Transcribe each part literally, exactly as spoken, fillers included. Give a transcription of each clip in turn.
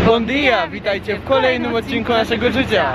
Bon dia! Witajcie w kolejnym odcinku naszego życia!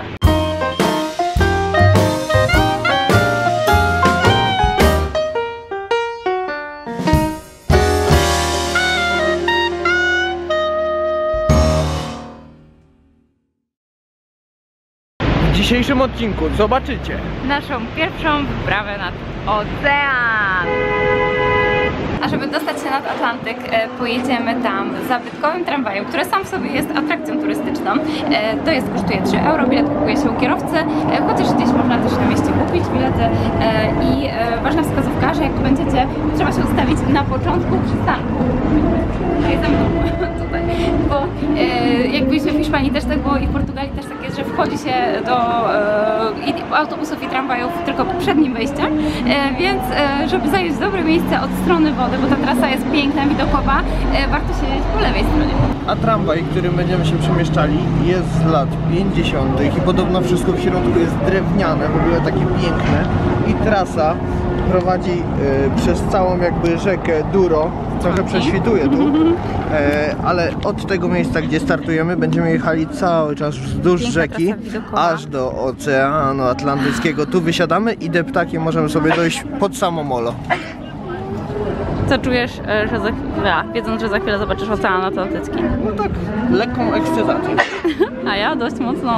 W dzisiejszym odcinku zobaczycie naszą pierwszą wyprawę nad ocean. A żeby dostać się nad Atlantyk, e, pojedziemy tam zabytkowym tramwajem, który sam w sobie jest atrakcją turystyczną. E, to jest, kosztuje trzy euro, bilet kupuje się u kierowcy, e, chociaż gdzieś można też na mieście kupić bilety. E, I e, ważna wskazówka, że jak tu będziecie, trzeba się ustawić na początku przystanku. Tutaj za mną, tutaj. Bo e, jak byliśmy w Hiszpanii też tak było i w Portugalii też tak jest, że wchodzi się do e, i, autobusów i tramwajów tylko przed nim wejściem, e, więc e, żeby zająć dobre miejsce od strony wody, bo ta trasa jest piękna, widokowa, e, warto siedzieć po lewej stronie. A tramwaj, którym będziemy się przemieszczali, jest z lat pięćdziesiątych i podobno wszystko w środku jest drewniane, w ogóle takie piękne. I trasa prowadzi y, przez całą jakby rzekę Douro, trochę prześwituje tu, e, ale od tego miejsca, gdzie startujemy, będziemy jechali cały czas wzdłuż Piękna rzeki, aż do Oceanu Atlantyckiego. Tu wysiadamy i deptakiem możemy sobie dojść pod samo molo. Co czujesz, że za chwilę, wiedząc, że za chwilę zobaczysz Ocean Atlantycki? No tak, lekką ekscytację. A ja dość mocną.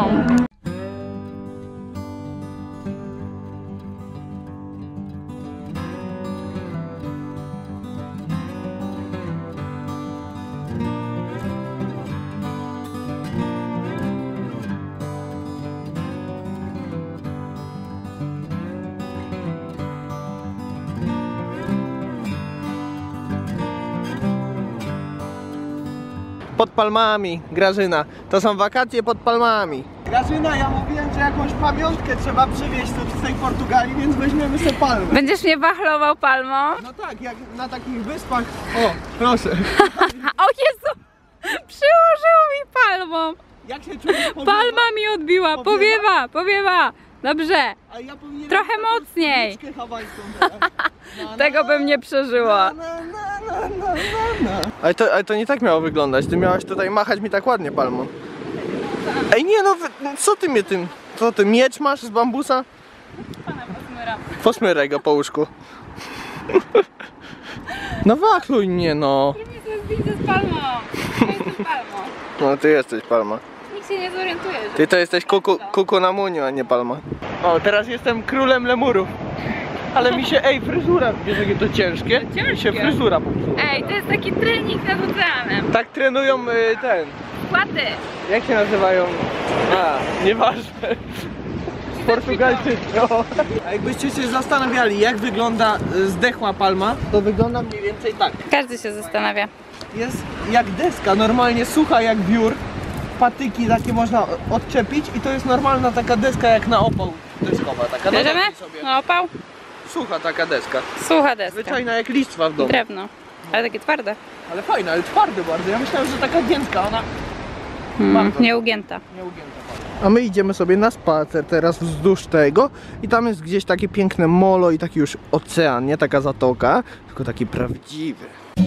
Pod palmami, Grażyna. To są wakacje pod palmami. Grażyna, ja mówiłem, że jakąś pamiątkę trzeba przywieźć tu z tej Portugalii, więc weźmiemy sobie palmę. Będziesz mnie wachlował palmą? No tak, jak na takich wyspach. O, proszę. O Jezu! Przyłożył mi palmą! Jak się czujesz? Palma mi odbiła, powiewa, powiewa! Dobrze, A ja powinienem trochę mocniej. Tego bym nie przeżyła. Ale to, ale to nie tak miało wyglądać, ty miałaś tutaj machać mi tak ładnie palmą. Ej nie no, co ty mnie tym, co ty, miecz masz z bambusa? Pana posmyra. Posmyraj go po łóżku. No wachluj mnie no. Nie widzę z palmą. Ja jestem palmą. No ty jesteś palma. Nikt się nie zorientuje, że... Ty to jesteś kuku, kuku na muniu, a nie palma. O, teraz jestem królem lemurów. Ale mi się, ej, fryzura, wiesz jakie to ciężkie? Ciężkie. Mi się fryzura popsuła. Ej, to jest taki trening nad oceanem. Tak trenują y, ten, Płaty. jak się nazywają? A, nieważne. Portugalczycy. No. A jakbyście się zastanawiali, jak wygląda y, zdechła palma, to wygląda mniej więcej tak. Każdy się zastanawia. Jest jak deska, normalnie sucha jak wiór. Patyki takie można odczepić i to jest normalna taka deska jak na opał deskowa. Taka Bierzemy? sobie. No opał? Sucha taka deska. Sucha deska. Zwyczajna jak listwa w domu. Drewno. Ale takie twarde. Ale fajna, ale twardy bardzo. Ja myślałem, że taka giętka, ona Mm, nieugięta. nieugięta. A my idziemy sobie na spacer teraz wzdłuż tego i tam jest gdzieś takie piękne molo i taki już ocean, nie taka zatoka, tylko taki prawdziwy.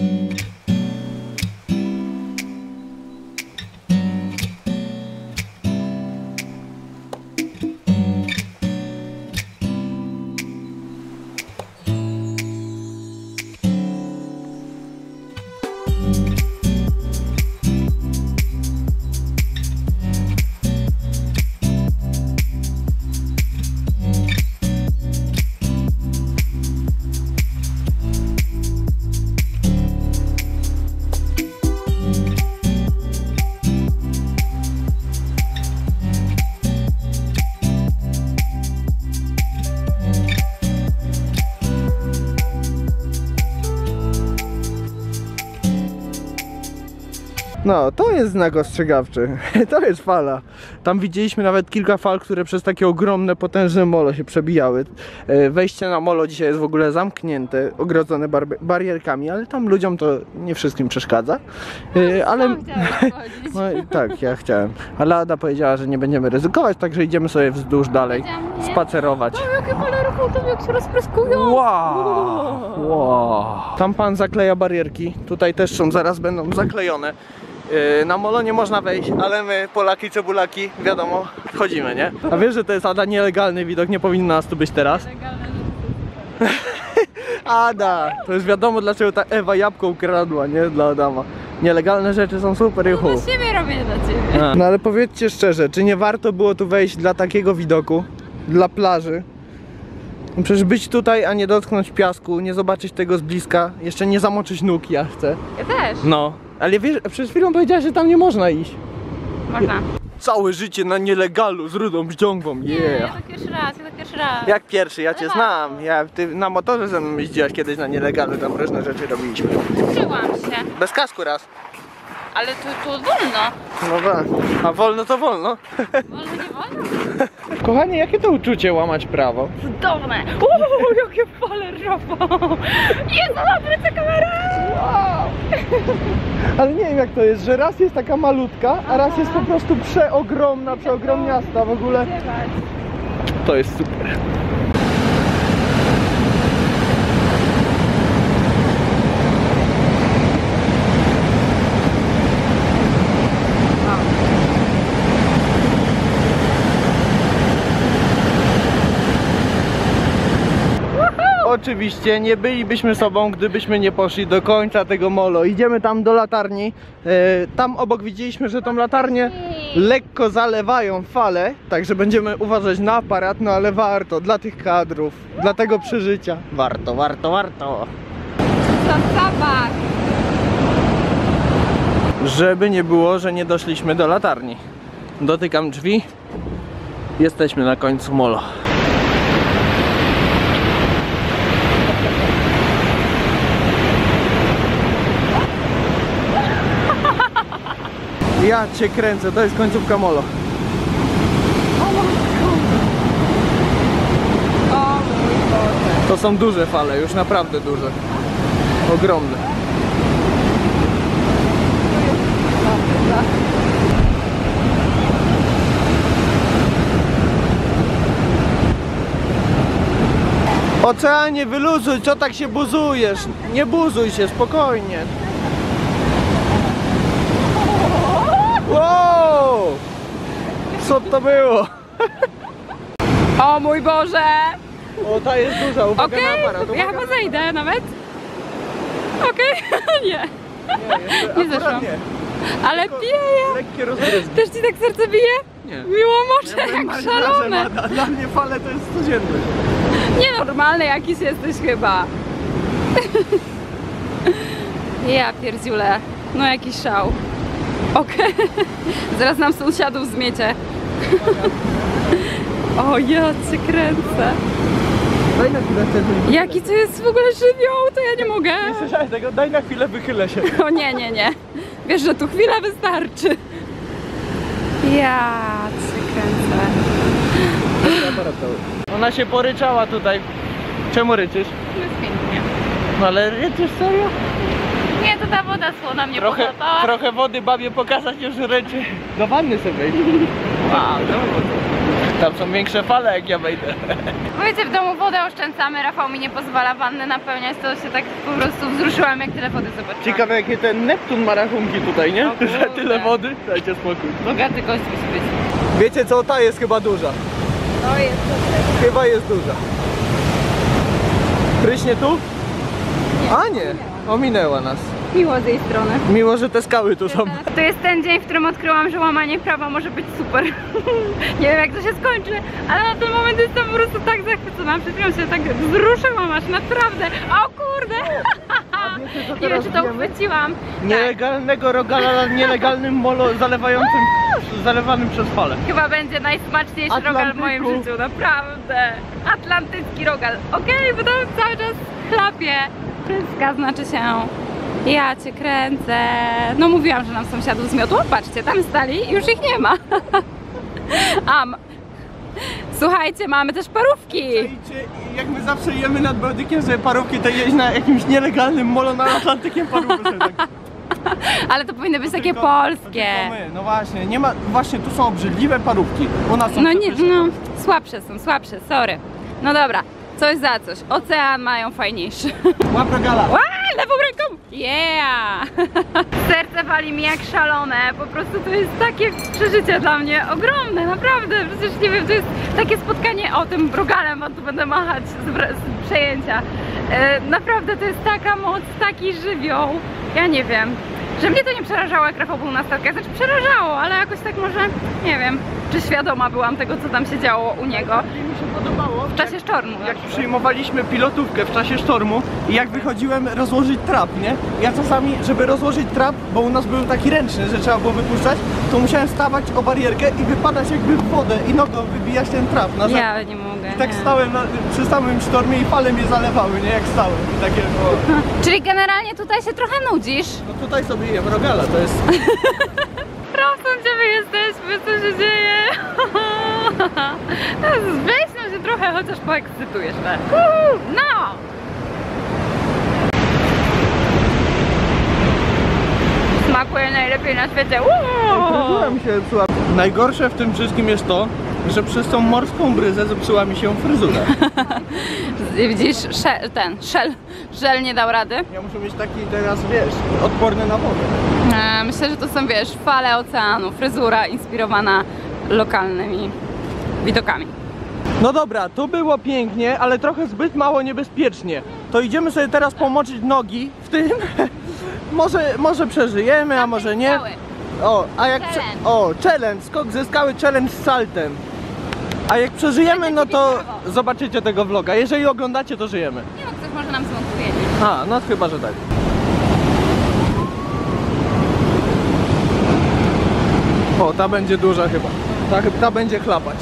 No, to jest znak ostrzegawczy. To jest fala. Tam widzieliśmy nawet kilka fal, które przez takie ogromne, potężne molo się przebijały. Wejście na molo dzisiaj jest w ogóle zamknięte, ogrodzone bar barierkami, ale tam ludziom to nie wszystkim przeszkadza. Ale... No, tak, ja chciałem. Ale Ada powiedziała, że nie będziemy ryzykować, także idziemy sobie wzdłuż dalej spacerować. O, jakie fale ruchu, jak się rozpryskują. Wow, wow. Tam pan zakleja barierki. Tutaj też są, zaraz będą zaklejone. Yy, na molo nie można wejść, ale my, Polaki, cebulaki, wiadomo, wchodzimy, nie? A wiesz, że to jest Ada nielegalny widok, nie powinno nas tu być teraz? Ada, to już wiadomo, dlaczego ta Ewa jabłko ukradła, nie? Dla Adama. Nielegalne rzeczy są super, juhu. No dla siebie robię dla ciebie. No ale powiedzcie szczerze, czy nie warto było tu wejść dla takiego widoku? Dla plaży? No przecież być tutaj, a nie dotknąć piasku, nie zobaczyć tego z bliska, jeszcze nie zamoczyć nóg, ja chcę. Ja też. No, ale wiesz, przed chwilą powiedziałaś, że tam nie można iść. Można. Całe życie na nielegalu z rudą bździągwą, Nie, ja yeah. tak pierwszy raz, ja tak pierwszy raz. Jak pierwszy, ja cię Ale znam. Ja, ty na motorze ze mną jeździłaś kiedyś na nielegalu, tam różne rzeczy robiliśmy. Uczyłam się. Bez kasku raz. Ale tu, tu wolno. No tak. A wolno to wolno. Wolno, nie wolno? Kochanie, jakie to uczucie łamać prawo? Cudowne. Uuu, jakie fale rofą. Jezu, dobry kamera. Wow. Ale nie wiem jak to jest, że raz jest taka malutka, a raz jest po prostu przeogromna, przeogromniasta w ogóle. To jest super. Oczywiście nie bylibyśmy sobą, gdybyśmy nie poszli do końca tego molo. Idziemy tam do latarni. E, tam obok widzieliśmy, że tą latarnię lekko zalewają fale, także będziemy uważać na aparat, no ale warto, dla tych kadrów, dla tego przeżycia. Warto, warto, warto. Sam zapach. Żeby nie było, że nie doszliśmy do latarni. Dotykam drzwi. Jesteśmy na końcu molo. Ja cię kręcę, to jest końcówka molo. O mój Boże. To są duże fale, już naprawdę duże. Ogromne. Oceanie, wyluzuj, co tak się buzujesz? Nie buzuj się, spokojnie. Wow! Co to było? O mój Boże. O, ta jest duża, uwaga Okej, na aparat. ja uwaga chyba na... zejdę nawet. Okej, nie. Nie, jeszcze Nie akurat zeszłam. nie. Ale Tylko pieje. lekkie rozgryzki. Też ci tak serce bije? Nie. Miło mocze, Ja byłem jak marynarzem, szalone. a dla mnie fale to jest codzienność. Nienormalny jakiś jesteś chyba. Ja pierdziule. No jakiś szał. Okej. Zaraz nam sąsiadów zmiecie. O, ja cię kręcę. Daj na chwilę wtedy. Jaki to jest w ogóle żywioł, to ja nie mogę. Nie słyszałeś tego? Daj na chwilę, wychylę się. O nie, nie, nie. Wiesz, że tu chwila wystarczy. Ja cię kręcę. Ona się poryczała tutaj. Czemu ryczysz? Jest pięknie. No ale ryczysz serio? Nie, to ta woda słona mnie Trochę, pochłapała. trochę wody babie pokazać, już ryczy. Do wanny sobie wejdź. Wow, Tam są większe fale, jak ja wejdę. Wiecie, w domu wodę oszczędzamy, Rafał mi nie pozwala wanny napełniać, to się tak po prostu wzruszyłam, jak tyle wody zobaczyłam. Ciekawe, jakie ten Neptun ma rachunki tutaj, nie? O kurde. Za tyle wody. Dajcie spokój. Bogaty gość musi być. Wiecie co? Ta jest chyba duża. To jest dobre. Chyba jest duża. Pryśnie tu? Nie. A nie, ominęła nas. Miło z jej strony. Miło, że te skały tu są. To jest ten dzień, w którym odkryłam, że łamanie prawa może być super. Nie wiem, jak to się skończy, ale na ten moment jestem po prostu tak zachwycona. Przed chwilą się tak wzruszyłam aż naprawdę. O kurde! wiecie, co Nie wiem, teraz czy to wiemy? uchwyciłam. Nielegalnego rogala na nielegalnym molo zalewającym, zalewanym przez fale. Chyba będzie najsmaczniejszy rogal w moim Atlantyku. życiu, naprawdę. Atlantycki rogal. Okej, bo to cały czas chlapie. Pryska znaczy się. Ja cię kręcę. No mówiłam, że nam sąsiadów zmiotło. Patrzcie, tam stali i już ich nie ma. A, m- słuchajcie, mamy też parówki. Czajcie, jak my zawsze jemy nad Bałtykiem sobie parówki, to jeść na jakimś nielegalnym molo nad Atlantykiem parówki sobie tak. Ale to powinny być takie Tylko- to polskie. tylko my. No właśnie, nie ma, właśnie tu są obrzydliwe parówki. U nas są No nie, przepyszne. no słabsze są, słabsze, sorry. No dobra, Coś za coś. Ocean mają fajniejszy. Łap rogala. Ła, lewą ręką! Yeah! Serce wali mi jak szalone. Po prostu to jest takie przeżycie dla mnie ogromne, naprawdę. Przecież nie wiem, to jest takie spotkanie o tym rogalem, a tu będę machać z, z przejęcia. E, naprawdę to jest taka moc, taki żywioł. Ja nie wiem. Że mnie to nie przerażało, jak Rafał był na statkach. Znaczy przerażało, ale jakoś tak może, nie wiem, czy świadoma byłam tego, co tam się działo u niego. Mi się podobało W czasie sztormu. jak przyjmowaliśmy pilotówkę w czasie sztormu i jak wychodziłem rozłożyć trap, nie? Ja czasami, żeby rozłożyć trap, bo u nas był taki ręczny, że trzeba było wypuszczać, to musiałem stawać o barierkę i wypadać jakby w wodę i nogą wybijać ten trap na zewnątrz. Ja nie mogę. I tak nie. stałem na, przy samym sztormie i fale mnie zalewały, nie? Jak stałem. I takie było. Czyli generalnie tutaj się trochę nudzisz. No tutaj sobie jem rogala, to jest... Prawdą, gdzie my jesteśmy, co się dzieje? Weź no się trochę, chociaż poekscytujesz, tak? No! Smakuje najlepiej na świecie. Fryzura mi się zepsuła. Najgorsze w tym wszystkim jest to, że przez tą morską bryzę zepsuła mi się fryzura. Widzisz, szel, ten, szel, żel nie dał rady. Ja muszę mieć taki teraz, wiesz, odporny na wodę. E, Myślę, że to są, wiesz, fale oceanu, fryzura inspirowana lokalnymi widokami. No dobra, to było pięknie, ale trochę zbyt mało niebezpiecznie. To idziemy sobie teraz pomoczyć nogi w tym. może, może przeżyjemy, a może nie. O, a jak prze... Challenge. O, challenge, skok ze skały, challenge z saltem. A jak przeżyjemy, no to zobaczycie tego vloga. Jeżeli oglądacie, to żyjemy. Nie no, ktoś może nam zmontuje. A, no chyba, że tak. O, ta będzie duża chyba. Ta, ta będzie chlapać.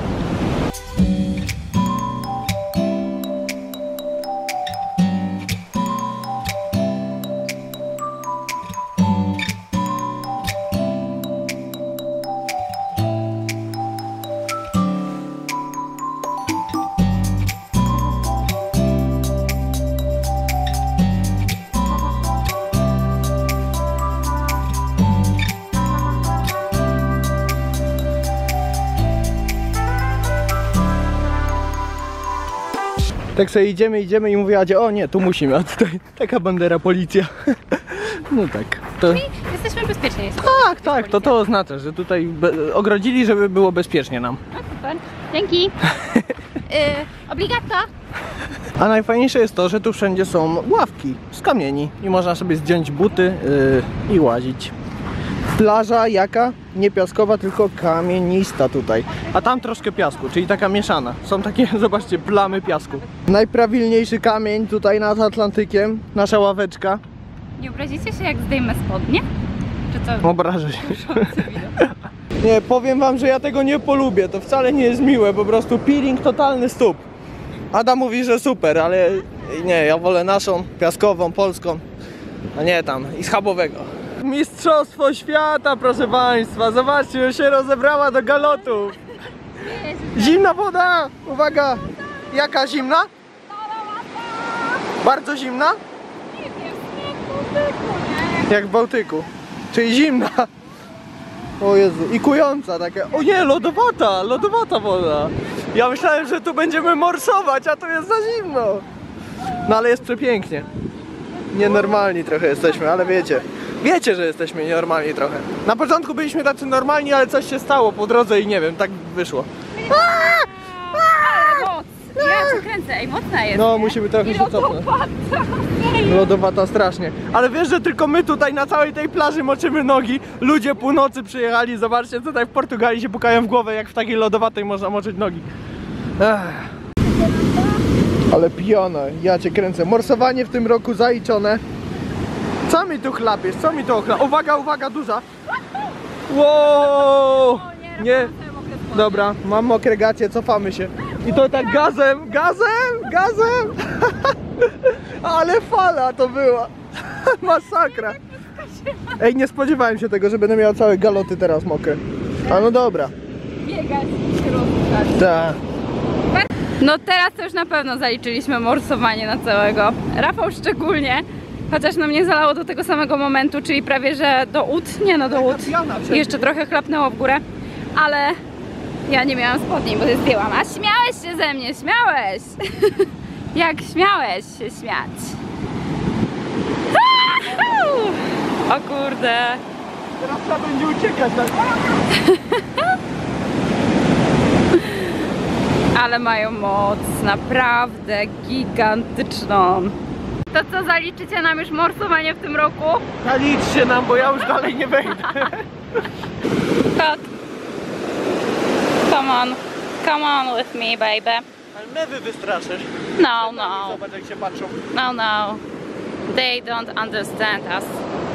Tak sobie idziemy, idziemy i mówię Adzie, o nie, tu musimy, a tutaj taka bandera policja. No tak. To... I jesteśmy bezpieczni. Jest Tak, tak, to to oznacza, że tutaj ogrodzili, żeby było bezpiecznie nam. No super. Dzięki. yy, obligato. A najfajniejsze jest to, że tu wszędzie są ławki z kamieni i można sobie zdjąć buty yy, i łazić. Plaża jaka? Nie piaskowa, tylko kamienista tutaj. A tam troszkę piasku, czyli taka mieszana. Są takie, zobaczcie, plamy piasku. Najprawilniejszy kamień tutaj nad Atlantykiem. Nasza ławeczka. Nie obrazicie się, jak zdejmę spodnie? Czy to... Obrażę się. Nie, powiem wam, że ja tego nie polubię. To wcale nie jest miłe, po prostu peeling totalny stóp. Ada mówi, że super, ale nie, ja wolę naszą, piaskową, polską, a nie tam, i schabowego. Mistrzostwo świata, proszę państwa, zobaczcie, już się rozebrała do galotów. Zimna woda, uwaga, jaka zimna? Bardzo zimna? Jak w Bałtyku, czyli zimna. O Jezu, i kująca takie. O nie, lodowata, lodowata woda. Ja myślałem, że tu będziemy morsować, a tu jest za zimno. No ale jest przepięknie. Nienormalni trochę jesteśmy, ale wiecie. Wiecie, że jesteśmy nienormalni trochę. Na początku byliśmy tacy normalni, ale coś się stało po drodze i nie wiem, tak wyszło. Ale moc! Ja cię kręcę, ej, mocna jest. No, nie? musimy trochę I się cofnąć. Lodowata strasznie. Ale wiesz, że tylko my tutaj na całej tej plaży moczymy nogi. Ludzie północy przyjechali, zobaczcie, tutaj w Portugalii się pukają w głowę, jak w takiej lodowatej można moczyć nogi. Ech. Ale pijana, ja cię kręcę. Morsowanie w tym roku zaliczone. Co mi tu chlapiesz? Co mi tu ochla... Uwaga, uwaga, duża. Wow! Nie. Dobra, mam mokre gacie, cofamy się. I to tak gazem, gazem, gazem. Ale fala to była. Masakra. Ej, nie spodziewałem się tego, że będę miał całe galoty teraz mokre. A no dobra. Biegać, się rozpuszczać. Tak. No teraz to już na pewno zaliczyliśmy morsowanie na całego. Rafał szczególnie, chociaż nam nie zalało do tego samego momentu, czyli prawie że do ud, nie no do ud. I jeszcze trochę chlapnęło w górę, ale Ja nie miałam spodni, bo je zdjęłam. A śmiałeś się ze mnie, śmiałeś! Jak śmiałeś się śmiać. O kurde. Teraz trzeba będzie uciekać. Tak? Ale mają moc, naprawdę gigantyczną. To co, zaliczycie nam już morsowanie w tym roku? Zaliczcie nam, bo ja już dalej nie wejdę. Kot. Come on. Come on with me, baby. Ale mnie wy wystraszysz. No, no. Zobacz jak się patrzą. No, no. They don't understand us.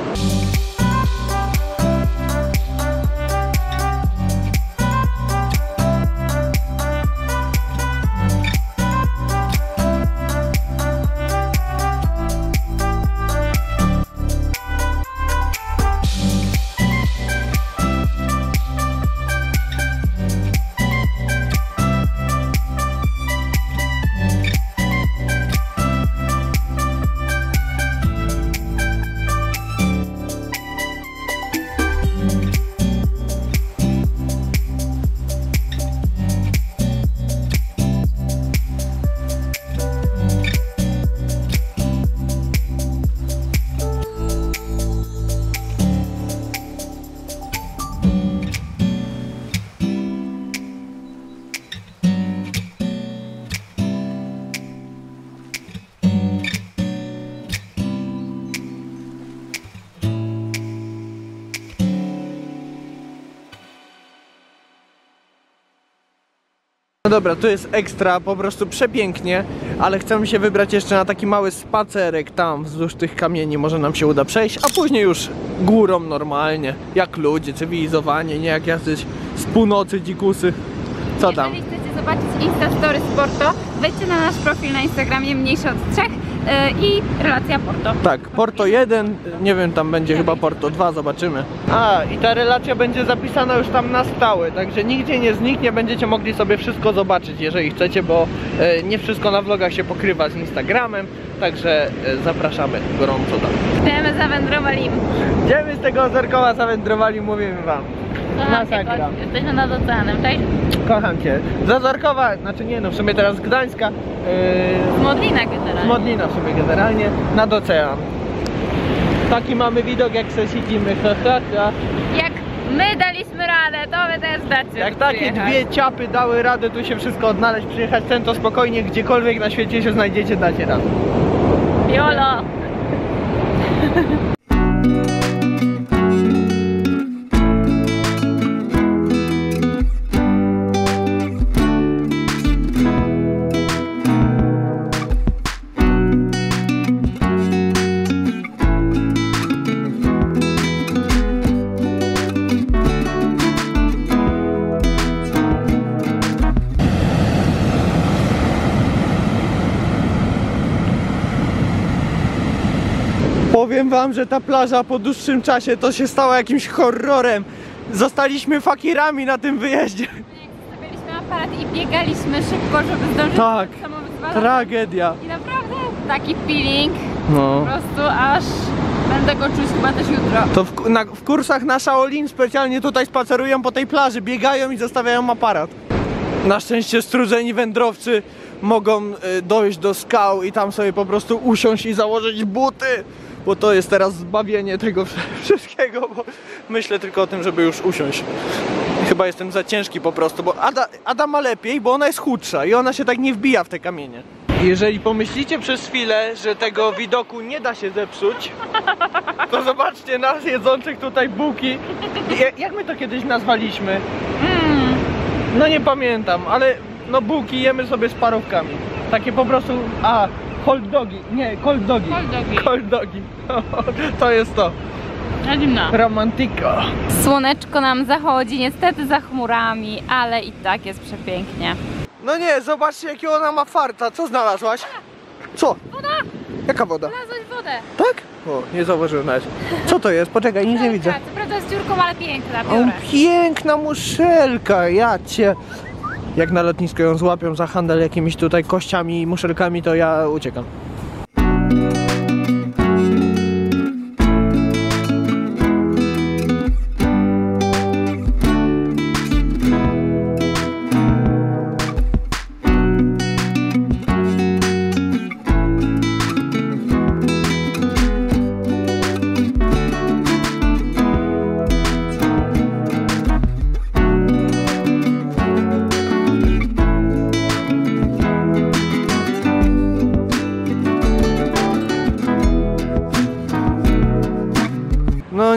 No dobra, tu jest ekstra, po prostu przepięknie, ale chcemy się wybrać jeszcze na taki mały spacerek tam wzdłuż tych kamieni, może nam się uda przejść, a później już górą normalnie, jak ludzie, cywilizowanie, nie jak jacyś z północy dzikusy. Co tam? Jeżeli chcecie zobaczyć Instastory z Porto, wejdźcie na nasz profil na Instagramie mniejszy od trzech yy, i relacja Porto. Tak, Porto jeden, nie wiem, tam będzie chyba Porto dwa, zobaczymy. A, i ta relacja będzie zapisana już tam na stałe, także nigdzie nie zniknie, będziecie mogli sobie wszystko zobaczyć, jeżeli chcecie, bo e, nie wszystko na vlogach się pokrywa z Instagramem, także e, zapraszamy gorąco tam. Idziemy, zawędrowali. Idziemy z tego Ozorkowa, zawędrowali, mówimy wam. Kocham cię, Masakra. Koś, jesteśmy nad oceanem, cześć. Kocham cię. Z Ozorkowa, znaczy nie no, w sumie teraz z Gdańska, Z e, Modlina z generalnie. Modlina w sumie generalnie, nad ocean. Taki mamy widok, jak se siedzimy, ha, ha, ha. Jak my daliśmy radę, to wy też dacie. Jak takie przyjechać. dwie ciapy dały radę tu się wszystko odnaleźć, przyjechać ten, to spokojnie gdziekolwiek na świecie się znajdziecie, dacie radę. Jolo. Powiem wam, że ta plaża po dłuższym czasie to się stała jakimś horrorem. Zostaliśmy fakirami na tym wyjeździe. Zostawiliśmy aparat i biegaliśmy szybko, żeby zdążyć Tak, do samowyzwalania. tragedia. I naprawdę taki feeling, No. po prostu aż będę go czuć chyba też jutro. To w, na, w kursach na Shaolin specjalnie tutaj spacerują po tej plaży, biegają i zostawiają aparat. Na szczęście strudzeni wędrowcy mogą y, dojść do skał i tam sobie po prostu usiąść i założyć buty. Bo to jest teraz zbawienie tego wszystkiego, bo myślę tylko o tym, żeby już usiąść. Chyba jestem za ciężki po prostu, bo Ada, Ada ma lepiej, bo ona jest chudsza i ona się tak nie wbija w te kamienie. Jeżeli pomyślicie przez chwilę, że tego widoku nie da się zepsuć, to zobaczcie nas jedzących tutaj bułki. Ja- Jak my to kiedyś nazwaliśmy? Mm. No nie pamiętam, ale no bułki jemy sobie z parówkami. Takie po prostu, a, cold dogi, nie, cold dogi. Cold dogi. Cold dogi. To jest to. Na zimno. Romantyko. Słoneczko nam zachodzi, niestety za chmurami, ale i tak jest przepięknie. No nie, zobaczcie jakiego ona ma farta. Co znalazłaś? Co? Woda! Jaka woda? Znalazłeś wodę. Tak? O, nie zauważyłem nawet. Co to jest? Poczekaj, nic nie widzę. Co prawda z dziurką, ale piękna, O, biorę. piękna muszelka, ja cię. Jak na lotnisku ją złapią za handel jakimiś tutaj kościami i muszelkami, to ja uciekam.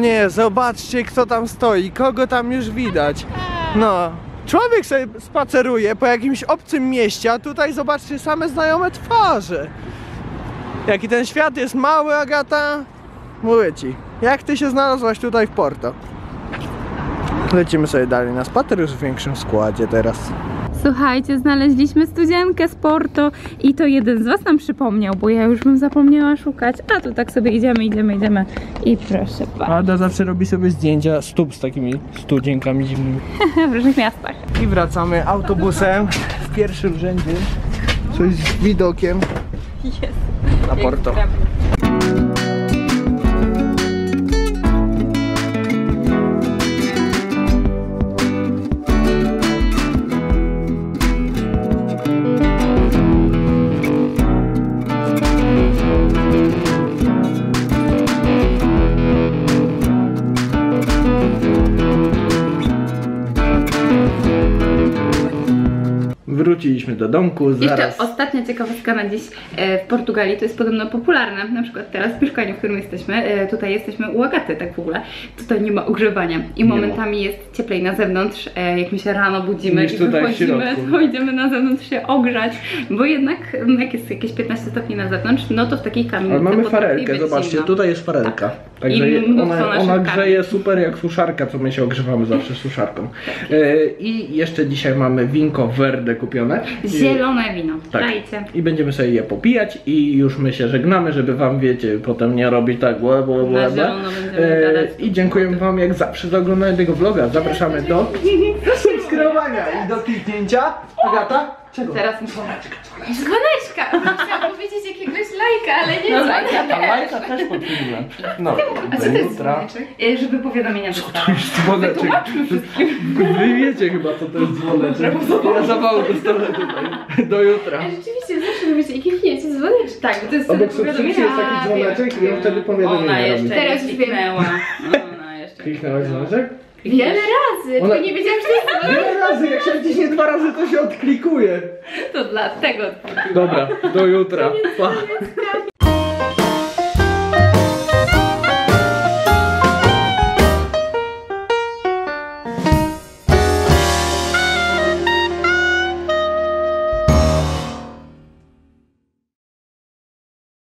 nie, zobaczcie kto tam stoi, kogo tam już widać. No, człowiek sobie spaceruje po jakimś obcym mieście, a tutaj zobaczcie same znajome twarze. Jaki ten świat jest mały, Agata. Mówię ci, jak ty się znalazłaś tutaj w Porto? Lecimy sobie dalej na spacer już w większym składzie teraz. Słuchajcie, znaleźliśmy studzienkę z Porto i to jeden z was nam przypomniał, bo ja już bym zapomniała szukać, a tu tak sobie idziemy, idziemy, idziemy i proszę bardzo. Ada zawsze robi sobie zdjęcia stóp z takimi studzienkami dziwnymi. W różnych miastach. I wracamy autobusem w pierwszym rzędzie. Coś z widokiem Jest. na Porto. Wróciliśmy do domku, zaraz... Jeszcze ostatnia ciekawostka na dziś e, w Portugalii, to jest podobno popularne, na przykład teraz w mieszkaniu, w którym jesteśmy, e, tutaj jesteśmy u Agaty tak w ogóle, tutaj nie ma ogrzewania i momentami jest cieplej na zewnątrz, e, jak my się rano budzimy Niż i tutaj w wychodzimy, środku. to idziemy na zewnątrz się ogrzać, bo jednak m, jak jest jakieś piętnaście stopni na zewnątrz, no to w takiej kamienicy Ale mamy potrafi farelkę, być zobaczcie, zimno. tutaj jest farelka. Także I mnóstwo ona, naszych ona kamień. grzeje super jak suszarka, co my się ogrzewamy zawsze suszarką. E, I jeszcze dzisiaj mamy winko verde kupione. Zielone wino, Tak. dajcie. I będziemy sobie je popijać i już my się żegnamy, żeby wam, wiecie, potem nie robić tak bła, bła, bła, Na bła. zielono będziemy gadać. I dziękujemy wam jak zawsze za oglądanie tego vloga. Zapraszamy do subskrybowania i do kliknięcia. Agata? Czego? Teraz muszę... Dzwoneczka! Chciałam powiedzieć jakiegoś lajka, ale nie No, A lajka też pod filmem. No, A co do to jest jutra. dzwoneczek? E, Żeby powiadomienia dostawać. To jest dzwoneczek. Wytłumaczmy wszystkim. Wy wiecie chyba co to jest dzwoneczek. Ja zawału dostanę tutaj. Do jutra. Rzeczywiście, zawsze robicie i klikniecie dzwoneczek. Tak, bo to jest Obok wtedy subskrypcji jest taki A, dzwoneczek wiem. i on wtedy powiadomienia Ona robi. jeszcze Teraz nie już kliknęła. Ona jeszcze Kliknęłaś dzwoneczek? Wiele razy, Ona- tylko nie wiedziałam, że to jest dzwonek. Wiele razy, jak się wciśnie dwa razy to się odklikuje. To dlatego. Dobra, do jutra. Pa.